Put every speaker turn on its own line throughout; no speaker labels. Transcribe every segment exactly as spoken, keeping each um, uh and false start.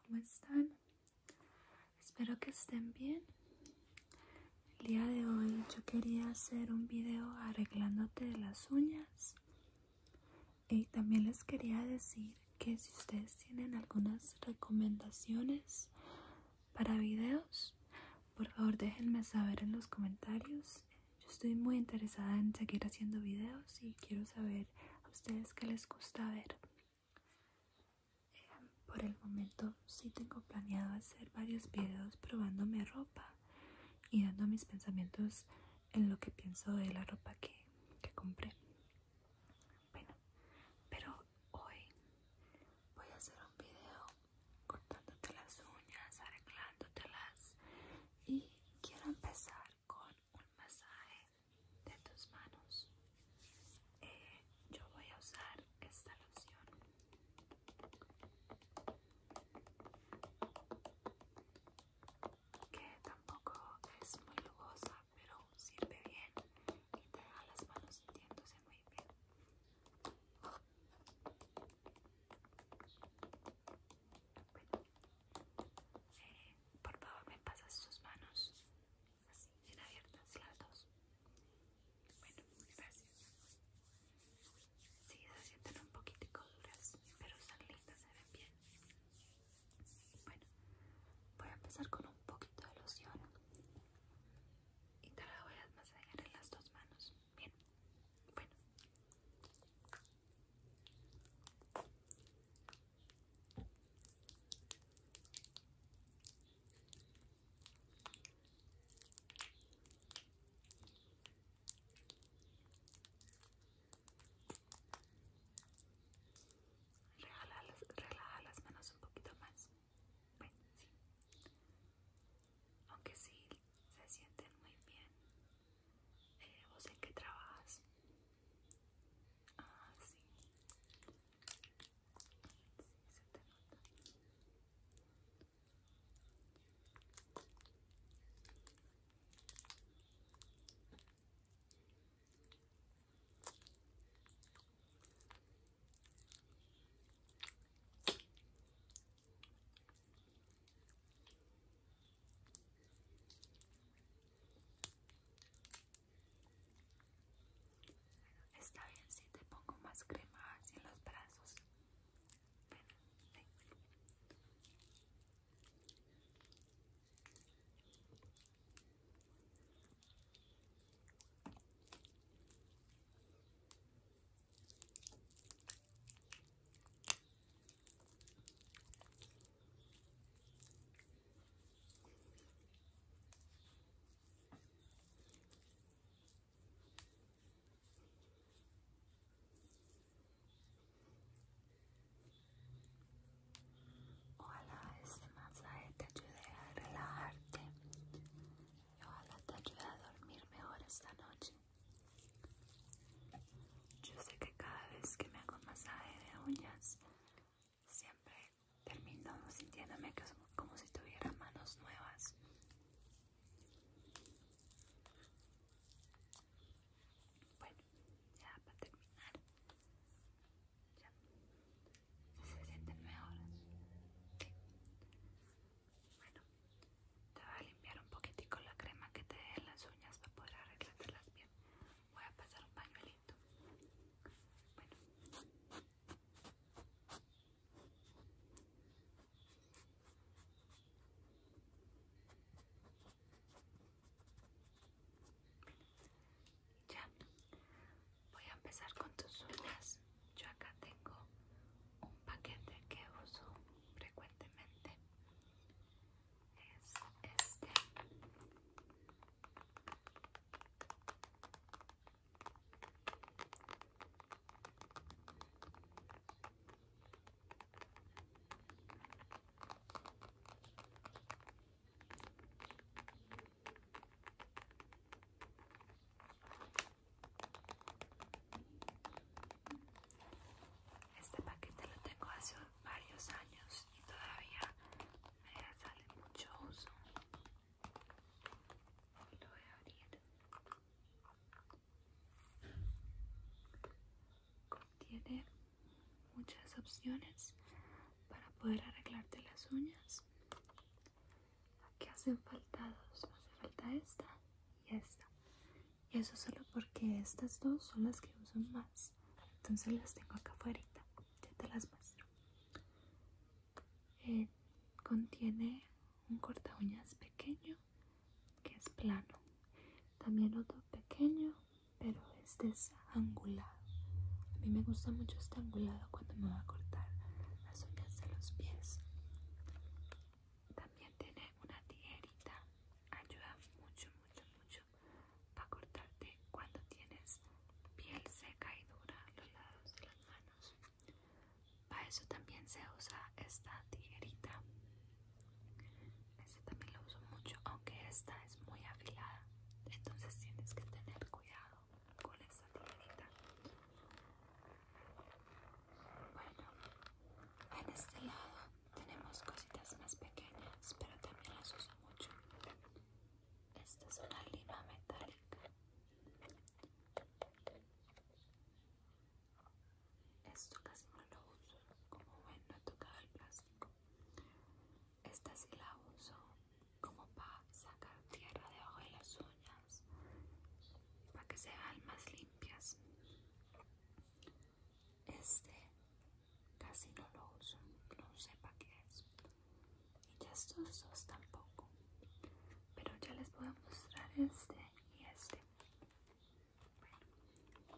¿cómo están? Espero que estén bien. El día de hoy yo quería hacer un video arreglándote de las uñas. Y también les quería decir que si ustedes tienen algunas recomendaciones para videos, por favor déjenme saber en los comentarios. Yo estoy muy interesada en seguir haciendo videos y quiero saber a ustedes qué les gusta ver. Eh, por el momento sí tengo planeado hacer varios videos probándome ropa y dando mis pensamientos en lo que pienso de la ropa que, que compré. Bueno, pero hoy voy a hacer un video cortándote las uñas, arreglándotelas, y quiero empezar con un masaje de tus manos. Eh, yo voy a usar esta loción que tampoco es muy lujosa, pero sirve bien y te deja las manos sintiéndose muy bien. Bueno, eh, por favor me pasas tus manos así, bien abiertas las dos. Bueno, gracias. Sí, se sienten un poquitico duras, pero están lindas, se ven bien. Bueno, voy a empezar con un poquito de loción y te la voy a masajear en las dos manos. Bien, bueno. Relaja las, relaja las manos un poquito más. Bueno, sí. Aunque sí se sienten muy bien. Eh, ¿Vos en qué trabajas? Ah, sí. Sí, se te nota. Está bien si te pongo más crema así en los brazos. Bueno, sí. Ojalá este masaje te ayude a relajarte y ojalá te ayude a dormir mejor esta noche. Yo sé que cada vez que me hago un masaje de uñas siempre termino sintiéndome que es como si tuviera manos nuevas. Bueno, ya para terminar, ya, si se sienten mejor. Sí. Bueno, te voy a limpiar un poquitico la crema que te dé en las uñas para poder arreglártelas bien. Voy a pasar un pañuelito. Bueno. Ya, voy a empezar con tus uñas. Yo acá tengo un paquete que uso frecuentemente. Es este. Este paquete lo tengo hace varios años y todavía me sale mucho uso. Lo voy a abrir. Contiene muchas opciones para poder arreglarte las uñas. Aquí hacen falta dos, hace falta esta y esta. Y eso solo porque estas dos son las que uso más. Entonces las tengo acá afuera. Ya te las muestro. Eh, contiene un corta uñas pequeño que es plano. También otro pequeño, pero este es angulado. A mí me gusta mucho este angulado cuando me voy a cortar las uñas de los pies. También tiene una tijerita. Ayuda mucho, mucho, mucho para cortarte cuando tienes piel seca y dura a los lados de las manos. Para eso también se usa esta tijerita. Este también lo uso mucho, aunque esta es muy afilada. Entonces tienes que tener cuidado con esta tijerita. Bueno, en este lado tenemos cositas más pequeñas, pero también las uso mucho. Esta es una lima metálica. Esto casi no lo uso, como ven no he tocado el plástico. Esta sí la uso como para sacar tierra debajo de las uñas, para que se vean más limpias. Este casi no lo uso, no sé para qué es. Y ya estos dos tampoco. Pero ya les voy a mostrar este y este. Bueno,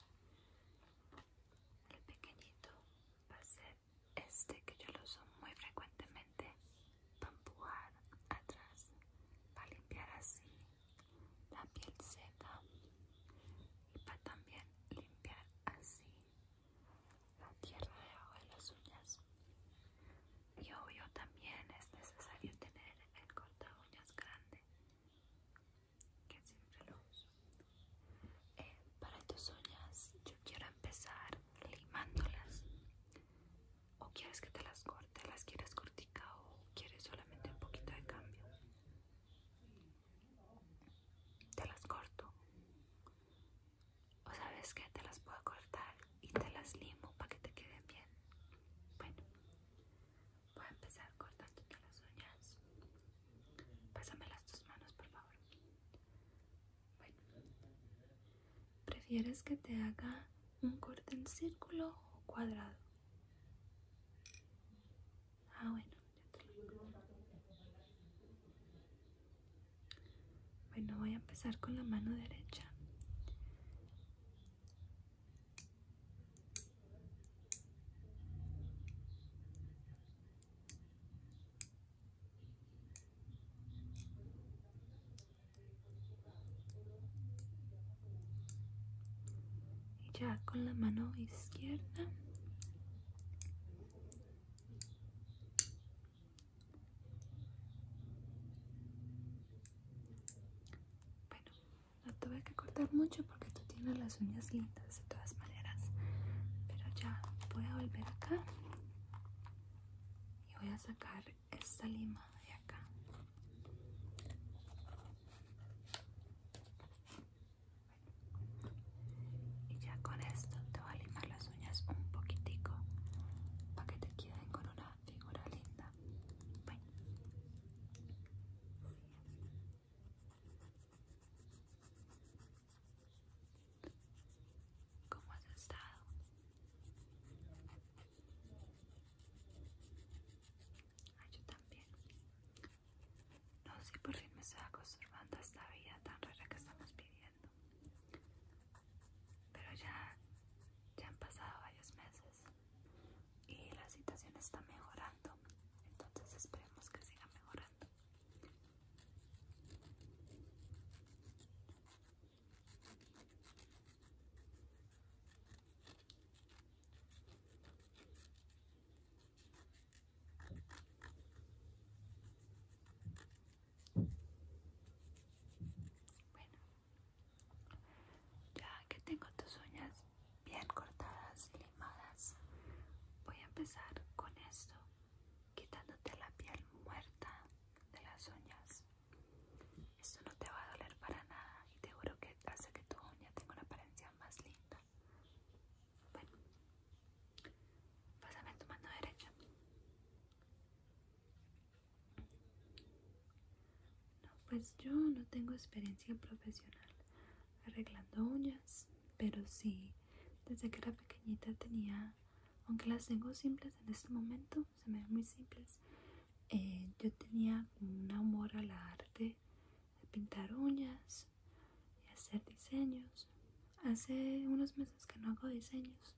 el pequeñito va a ser este que yo lo uso muy frecuentemente para empujar atrás, para limpiar así la piel seca y para también limpiar así la tierra debajo de las uñas. Y obvio también es necesario tener el corta uñas grande, que siempre lo uso. Eh, para tus uñas yo quiero empezar limándolas. ¿O quieres que te las corte? ¿Las quieres cortica o quieres solamente un poquito de cambio? Te las corto. O sabes que te las puedo cortar y te las limo para que te queden bien. Bueno, voy a empezar cortándote las uñas. Pásame las tus manos, por favor. Bueno, ¿prefieres que te haga un corte en círculo o cuadrado? Ah, bueno, ya te lo digo. Bueno, voy a empezar con la mano derecha. Y ya con la mano izquierda. Bueno, no tuve que cortar mucho porque tú tienes las uñas lindas de todas maneras. Pero ya voy a volver acá y voy a sacar esta lima de acá. Y ya con esto te voy a limar las uñas un poquitico para que te queden con una figura linda. Bueno. ¿Cómo has estado? Ay, yo también. No sé, por fin me estoy acostumbrando a esta vida tan rara que estamos viviendo. Pero ya, ya han pasado varios meses y la situación está mejorando. Entonces esperemos que siga mejorando. Bueno, ya que tengo tus uñas bien cortadas y limadas, voy a empezar con esto, quitándote la piel muerta de las uñas. Esto no te va a doler para nada y te juro que hace que tu uña tenga una apariencia más linda. Bueno, pásame tu mano derecha. Pues yo no tengo experiencia profesional arreglando uñas, pero sí, desde que era pequeñita tenía, aunque las tengo simples en este momento, se me ven muy simples. Eh, yo tenía como un amor al arte de pintar uñas y hacer diseños. Hace unos meses que no hago diseños,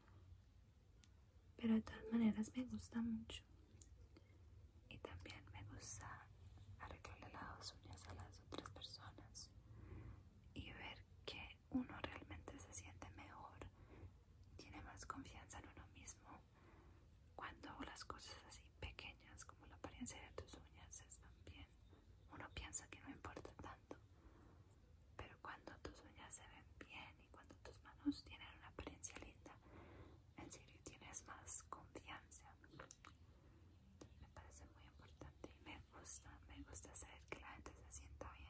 pero de todas maneras me gusta mucho. Y también me gusta arreglarle las uñas a las otras personas y ver que uno realmente se siente mejor, tiene más confianza en uno mismo cuando las cosas así pequeñas como la apariencia de tus uñas están bien. Uno piensa que no importa tanto, pero cuando tus uñas se ven bien y cuando tus manos tienen una apariencia linda, en serio tienes más confianza. Me parece muy importante y me gusta, me gusta saber que la gente se sienta bien.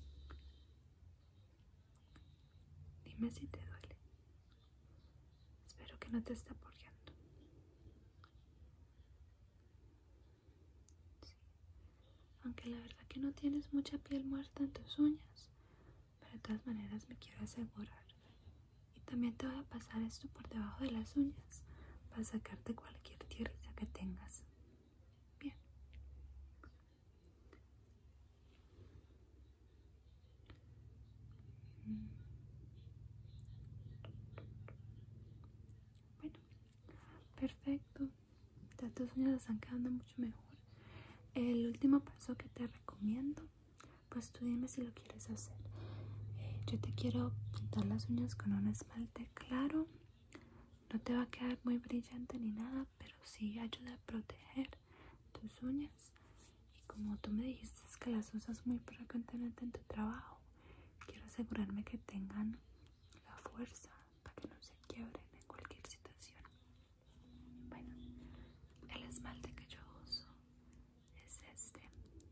Dime si te duele. Espero que no te esté apoyando. Sí. Aunque la verdad que no tienes mucha piel muerta en tus uñas, pero de todas maneras me quiero asegurar. Y también te voy a pasar esto por debajo de las uñas para sacarte cualquier tierrita que tengas. Bien. Mm. Bueno, perfecto. Ya tus uñas están quedando mucho mejor. El último paso que te recomiendo, pues tú dime si lo quieres hacer. Eh, yo te quiero pintar las uñas con un esmalte claro. No te va a quedar muy brillante ni nada, pero sí ayuda a proteger tus uñas. Y como tú me dijiste que las usas muy frecuentemente en tu trabajo, quiero asegurarme que tengan la fuerza para que no se quiebren en cualquier situación. Bueno, el esmalte que yo uso es este.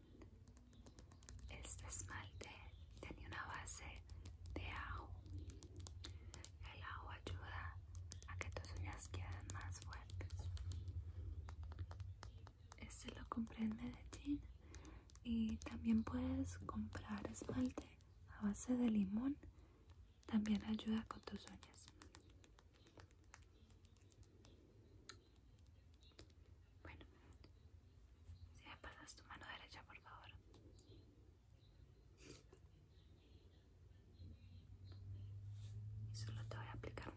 Este esmalte tiene una base de ajo. El ajo ayuda a que tus uñas queden más fuertes. Este lo compré en Medellín y también puedes comprar esmalte a base de limón. También ayuda con tus uñas. Bueno, si me pasas tu mano derecha, por favor. Y solo te voy a aplicar